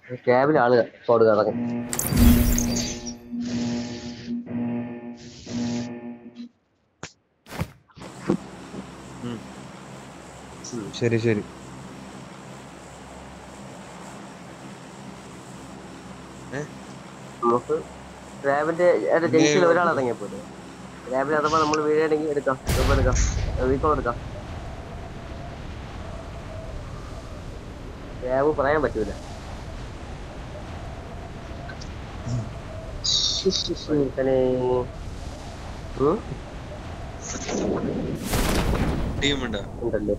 ക്യാബിൽ ആള് സ്ക്വാഡ് കിടക്കും. ശരി ശരി. നമുക്ക് ക്യാബിന്റെ ജംഗ്ഷനിൽ ഒരാൾ ഇറങ്ങിയപ്പോലെ ക്യാബിൽ അഥവാ നമ്മൾ വീഴാണെങ്കിൽ എടുക്കാം, റീകോൾ എടുക്കാം. ക്യാബ് പറയാൻ പറ്റൂല. ഉണ്ടല്ലേ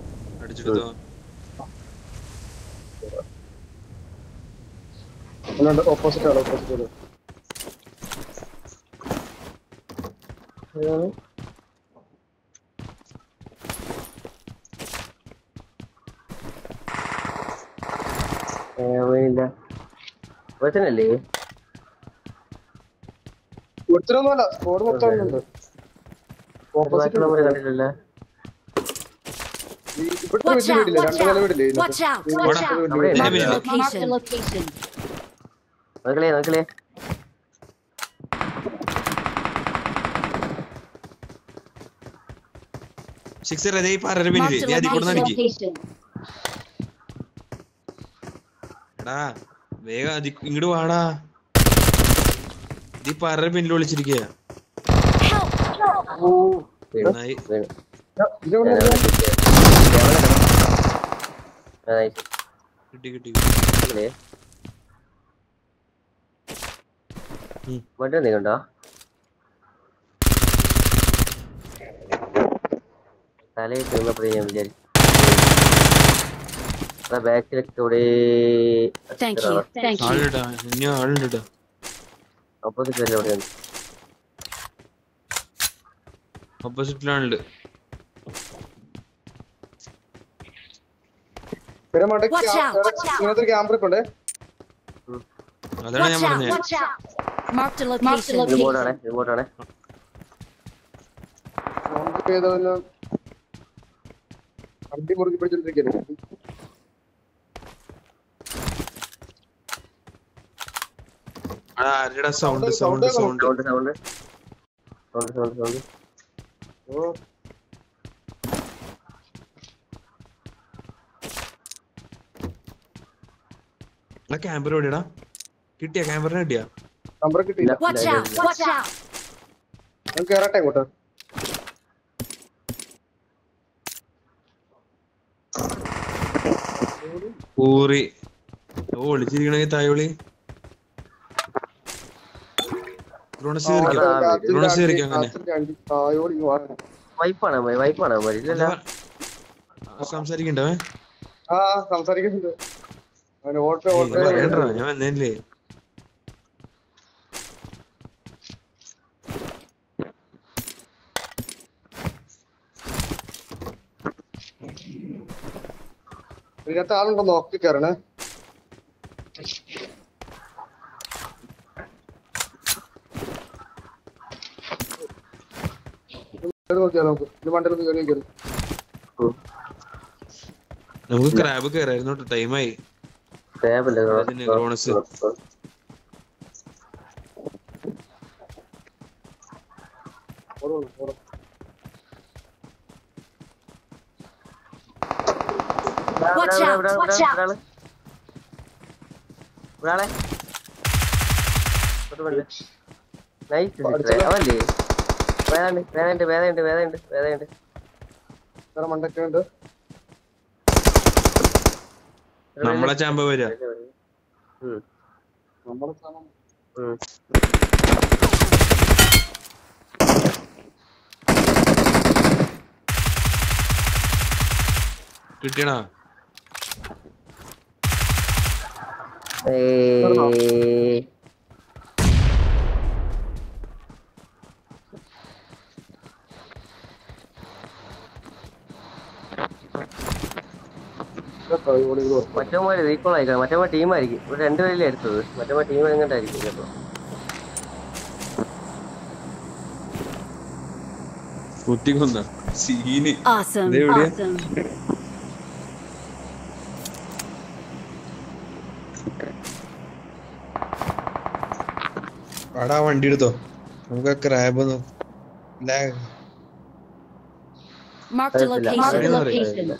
ഓപ്പോസിറ്റ് ആണ്, ഓപ്പോസിറ്റ്. ഒരുത്തനല്ലേ ഒരുത്തരൊന്നുമല്ല, സ്കോഡ് മൊത്തം ഉണ്ട്. ഓപ്പോസിറ്റ് കണ്ടിട്ടില്ല. ഇവിടുത്തെ വീട്ടിലില്ലേ, രണ്ട് നില വീടില്ലേ? നോക്കലേ വേഗം ഇങ്ങോട്ട് വാടാ. ഈ പറ പിന്നിൽ വിളിച്ചിരിക്കുക. കിട്ടി കിട്ടി. മറ്റേ നീക്കണ്ടോ തലയിൽ തീർന്നപ്പോഴേ ഞാൻ വിചാരിച്ചു ബാക്കിലൊക്കെ ഓപ്പോസിറ്റ് വല്ല എവിടെയാണ്? ഓപ്പോസിറ്റിലാണുണ്ട്. അതാണ് ഞാൻ പറഞ്ഞത്. വണ്ടി മുറുകി പിടിച്ചോണ്ടിരിക്കുന്നു. Sound sound sound sound camper എവിടെയാടാ? കിട്ടിയ ക്യാമ്പറിനെ കിട്ടിയാ? നമ്പർ കിട്ടിയില്ല. കേറട്ടെ ഇങ്ങോട്ട്. ഊറി ഒളിച്ചിരിക്കണെങ്കിൽ തായോളി സംസാരിക്കണ്ടേ? സംസാരിക്കുന്നുണ്ട്. ഞാൻ വന്നേല്ലേ? ഇതിനകത്ത് ആളുണ്ടോ നോക്കി കയറണേ. നമുക്ക് ക്രാബ് കയറായിരുന്നു. ടൈമായി. മണ്ടൊക്കെയുണ്ട്. നമ്മളെ ചാമ്പ വരാ. കിട്ടിയണ മറ്റന്മാര് റീകോൾ ആയിക്കണം. മറ്റന്മാർ ടീമായിരിക്കും. ഇവിടെ രണ്ടുപേരല്ലേ എടുത്തത്. മറ്റന്മാർ ടീം എങ്ങോട്ടായിരിക്കും കേട്ടോ. കുത്തിക്കൊന്ന സീന്. ആടാ വണ്ടി എടുത്തോ നമുക്ക് ക്രാബ് Marked a അറിയത്തില്ല. location. അറിയത്തില്ല.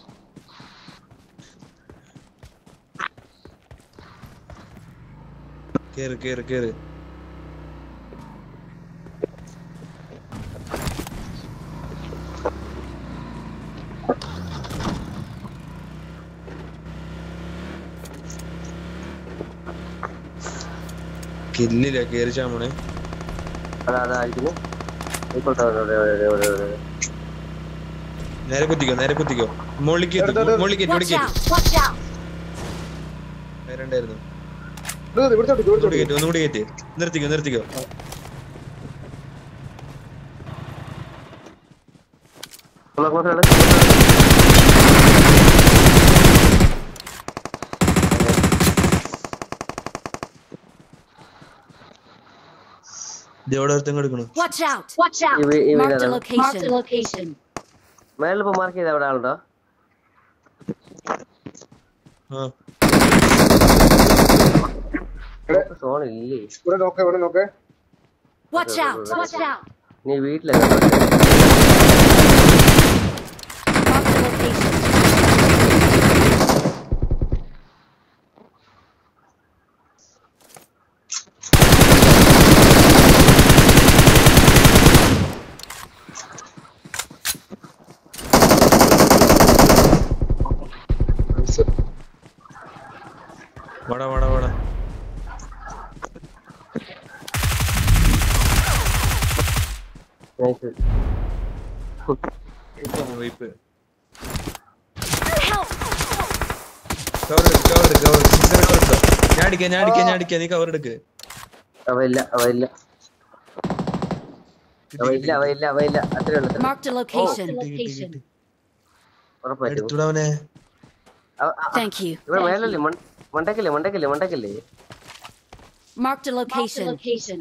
കേറ് കേറ് കേറ് കില്ലില്ല കേറി ചാമണേ അതായിരിക്കുന്നു. നേരെ കുത്തിക്കോ മുകളിലേക്ക് മുകളിലേക്ക് Watch out! Watch out! വേറെണ്ടായിരുന്നു ഇവിടുത്തെ ഒന്നുകൂടി കയറ്റി നിർത്തിക്കോ ഇതെവിടെ ഒരുത്തം കൊടുക്കണു Watch out! Watch out! Marked a location. Marked a location. മേളിലിപ്പോ മാർക്ക് ചെയ്ത എവിടെ ആളുണ്ടോ? ആ സോൺ ഇല്ലേ? ഇവിടെ നോക്കേ Watch out! Watch out! നീ വീട്ടിലല്ല Marked a location. വാടാ നൈസ്. Wipe Help! കവർ ഞാൻ അടിക്കാം നീ കവർ എടുക്ക് അവയില്ല അത്രേ ഉള്ളു. Marked a location. ഉറപ്പായിട്ടും എടുത്തുടാവനെ Thank you. ഇവിടെ മേലല്ലേ മണ്ടക്കല്ലേ Marked a location.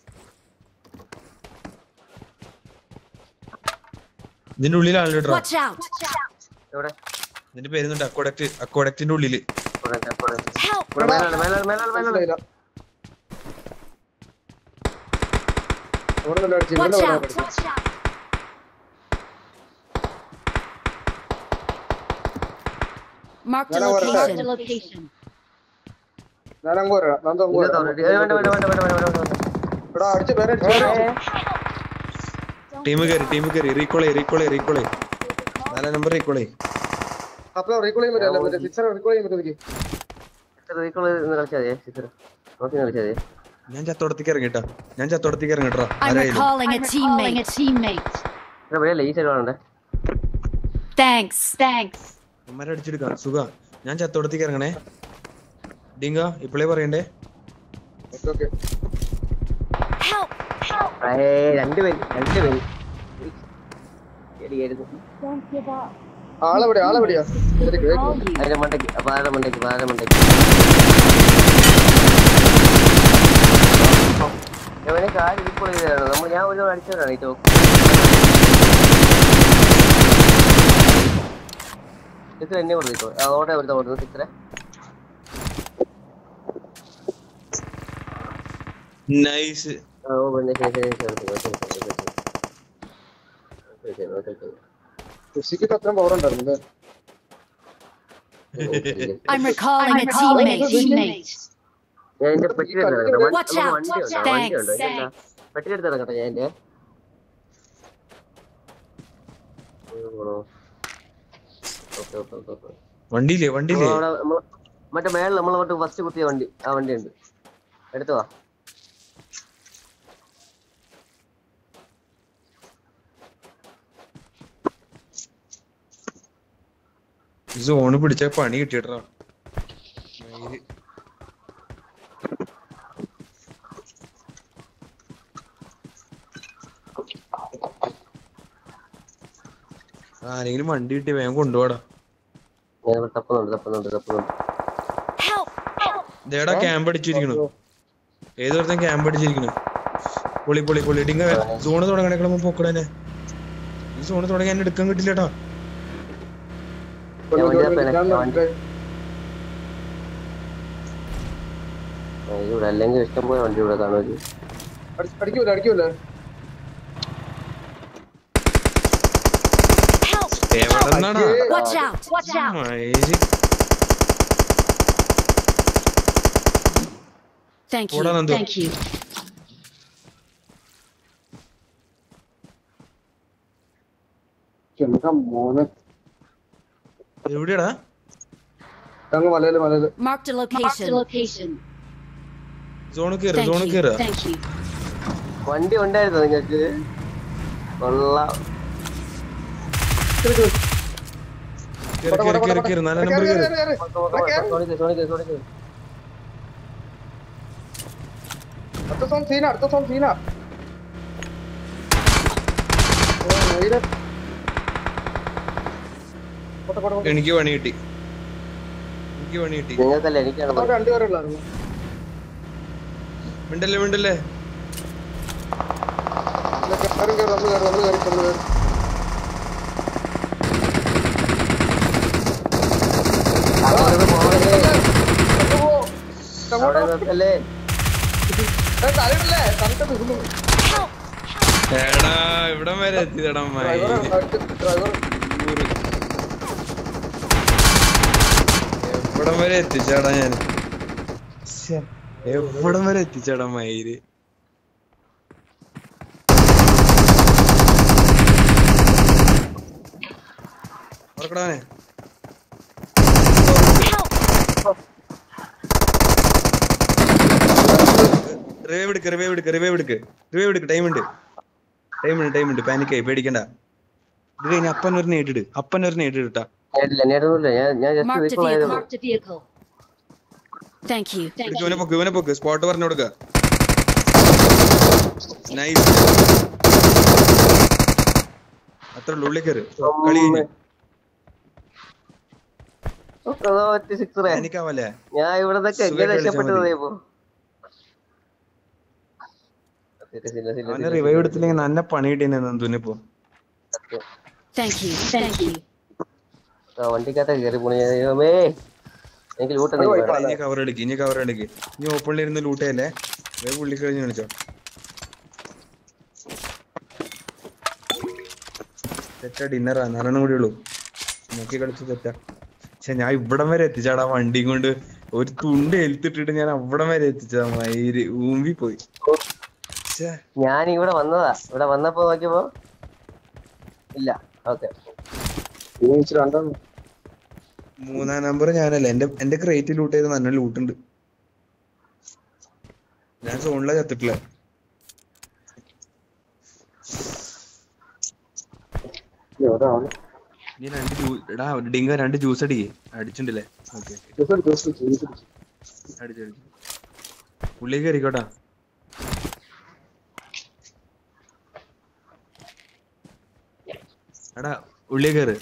ഇതിന്റെ ഉള്ളിൽ ആളിട്ടോ Watch out! എവിടെ? ഇതിന്റെ പേരുന്നുണ്ട് അക്കോഡക്റ്റിന്റെ ഉള്ളില് Help! ഇവിടെ മേലാണ്. Watch out! Marked a location. ഞാൻ അങ്ങ് വരാം ഇവിടെ അടിച്ച് പേരെ ടീം കയറി റീകോളേ 4 നമ്പർ റീകോളേ അപ്പൊ റീകോൾ ചെയ്യാൻ പറ്റില്ല മറ്റേ സിക്സർ റീകോൾ ചെയ്യാൻ പറ്റും കളിച്ചാൽ ഞാൻ ചത്തോടത്തേക്ക് ഇറങ്ങിട്ടാ I'm recalling a teammate. ഈ സൈഡ് Thanks. അമ്മരെ അടിച്ചെടുക്കാം സുഖ ഞാൻ ചത്തോടത്തേക്ക് ഇറങ്ങണേ ഡിങ്ക ഇപ്പളേ പറയണ്ടേ ഓക്കെ Help! രണ്ടുപേര് ആളെവിടെയാ അതിന്റെ മണ്ടയ്ക്ക് പാലയുടെ മണ്ടയ്ക്ക് അവനെ കാര്യം ഇപ്പോൾ ചെയ്തതാണ് ഞാൻ ഒരു അടിച്ചവരാണ് ഈ ടോക്ക് ടീച്ചർ എന്നെ കൊടുത്തോ അതോടെ കൊടുത്തു ടീച്ചറെ നൈസ് കൃഷിക്ക് അത്രയും പവർ ഉണ്ടായിരുന്നു I'm recalling a teammate. ഞാൻ എന്റെ പെട്ടി Watch out! Thanks. പെട്ടി എടുത്താണ് കേട്ടോ ഞാൻ എന്റെ വണ്ടിയില്ലേ മറ്റേ മേളിൽ നമ്മൾ ഫസ്റ്റ് കുത്തിയ വണ്ടി ആ വണ്ടി ഉണ്ട് എടുത്തു വാ സോണ് പിടിച്ച പണി കിട്ടിട്ടാ ആരെങ്കിലും വണ്ടി കിട്ടി വേഗം കൊണ്ടുപോടാ ദേടാ ക്യാമ്പ് അടിച്ചിരിക്കണു ഏതൊരുത്തൻ ക്യാമ്പ് അടിച്ചിരിക്കണു പൊളി ഡിങ്ക സോണ് തുടങ്ങണേക്കള പൊക്കടനെ ഈ സോണ് തുടങ്ങി എന്നെ എടുക്കാൻ കിട്ടില്ലട്ടാ ഇവിടെ അല്ലെങ്കിൽ ഇഷ്ടം പോലെ വണ്ടി ഇവിടെ കാണുമല്ലോ അടിക്കൂല എവിടെന്നാടാ Watch out! Watch out! മയില് Thank you. Hold on, Nandu. Thank you. മോനെ എവിടെയാടാ അങ്ങ് മലയില് Marked a location. സോണ് കേറ് Thank you. Thank you. വണ്ടി ഉണ്ടായിരുന്നോ നിങ്ങക്ക്? കൊള്ളാം. കേറ് 4 നമ്പർ കേറ് അടുത്ത സോൺ സീന എനിക്ക് പണി കിട്ടി നിങ്ങൾക്കല്ല എനിക്കാണ്. രണ്ടുപേരുള്ളായിരുന്നു മിണ്ടല്ലേ അവിടെ നിർത്തല്ലേ. എടാ ഇവിടം വരെ എത്തിയടാ എവിടം വരെ എത്തിച്ചാടാ ഞാൻ എവിടം വരെ എത്തിച്ചാടാ മയില് ഓർക്കടാനെ റിവൈവ് എടുക്ക് ടൈം ഉണ്ട് പാനിക്കായി പേടിക്കണ്ട ഇത് കഴിഞ്ഞ അപ്പനൊരു നേടിട്ടാ Marked a vehicle. Thank you. ഇവനെ പൊക്ക് സ്പോട്ട് പറഞ്ഞു കൊടുക്ക നൈസ് അത്ര ഉള്ളിൽ കയറി കളി പാനിക്കാവല്ലേ ഞാൻ ഇവിടത്തൊക്കെ എങ്ങനെ രക്ഷപ്പെട്ടത് ഇപ്പൊ? അവനെ റിവൈവ് എടുത്തില്ലെങ്കിൽ നല്ല പണി കിട്ടിയെന്നെ നന്ദുവിനിപ്പോ. Thank you. വണ്ടിക്കകത്ത് കയറി പോണേ. എനിക്ക് ലൂട്ട് ഇനി കവർ എടുക്ക് ഇനി ഓപ്പണിൽ ഇരുന്ന് ലൂട്ടയല്ലേ വേഗം പുള്ളി കഴിഞ്ഞ് കളിച്ചോ. തെറ്റാ ഡിന്നറാ 4 കൂടി ഉള്ളൂ നോക്കി കളിച്ചു തെറ്റാ. പക്ഷെ ഞാൻ ഇവിടം വരെ എത്തിച്ചാടാ വണ്ടിയും കൊണ്ട് ഒരു തുണ്ട് എൽത്തിട്ടിട്ട് ഞാൻ അവിടം വരെ എത്തിച്ചാ മയില് ഊമ്പി പോയി. ഞാൻ ഇവിടെ വന്നതാ. ഇവിടെ വന്നപ്പോ നോക്കിയപ്പോ ഇല്ല. ഓക്കെ 3 നമ്പർ ഞാനല്ല എന്റെ ക്രേറ്റ് ലൂട്ട് ചെയ്ത് നല്ല ലൂട്ടുണ്ട്. ഞാൻ സോണില ചത്തിട്ടില്ല. ഡിങ്ക 2 ജ്യൂസ് അടിച്ചിട്ടുണ്ടല്ലേ? ഓക്കെ അടിച്ചു പുള്ളി കയറിക്കോട്ടാ. എടാ ഉള്ളിൽ കയറ്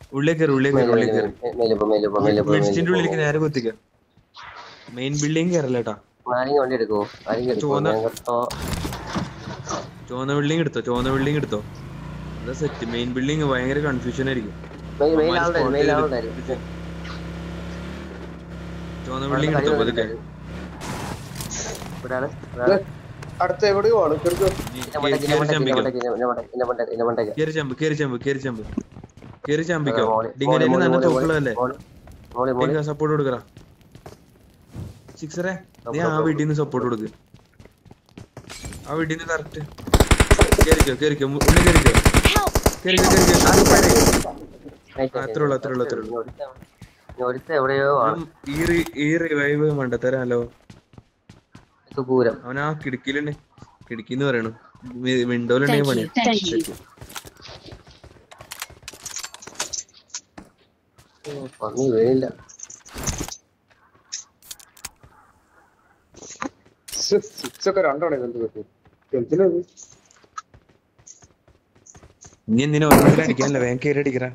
മെഡിസിന്റെ ഉള്ളിലേക്ക് നേരെ കൊത്തിക്ക. Main building കയറല്ലേട്ടാ. ചുവന്ന ബിൽഡിംഗ് എടുത്തോ അതാ സെറ്റ്. മെയിൻ ബിൽഡിംഗ് ഭയങ്കര കൺഫ്യൂഷൻ ആയിരിക്കും. ചുവന്ന ബിൽഡിംഗ് എടുത്തോ പതുക്കെ. അടുത്ത എവിടെയോ ആണ് കേറി ചമ്പിക്കോ. ഡിങ്ങനെ നല്ല തോക്കുള്ളതല്ലേ? സപ്പോർട്ട് കൊടുക്കറ സിക്സറെ. നീ ആ വീട്ടിൽ നിന്ന് സപ്പോർട്ട് കൊടുക്ക്. ആ വീട്ടിൽ നിന്ന് കറക്റ്റ് കേറിക്കോ ഉള്ളിൽ കേറിക്കോ. അത്രേ ഉള്ളൂ. ഈ റിവൈവ് മണ്ടത്തരാലോ. അവനാ കിടക്കിന്ന് പറയണു. വിൻഡോയിലുണ്ടെങ്കിൽ പണി. വീഴില്ല. ഇനി എന്തിനാ ഒരെണ്ണത്തിൽ അടിക്കാനല്ല വേഗം കയറി അടിക്കറ.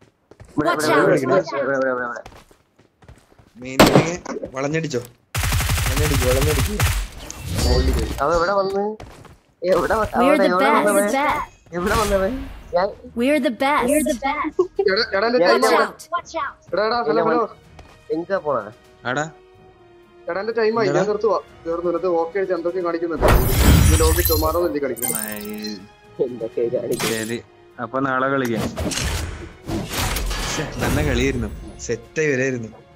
മെയിൻ വളഞ്ഞടിച്ചോ. We're the best. Watch out. എങ്കാ പോണ എടാ ടൈമായി. ഞാൻ നിർത്തുവാ. എന്തൊക്കെ കാണിക്കുന്നുണ്ട്. ലോബി ടൊമാറ്റോ എന്തി കളിക്കും എന്തൊക്കെ കാണിക്കും. ശരി അപ്പൊ നാളെ കളിക്കാം. നല്ല കളിയായിരുന്നു, സെറ്റായി വരായിരുന്നു.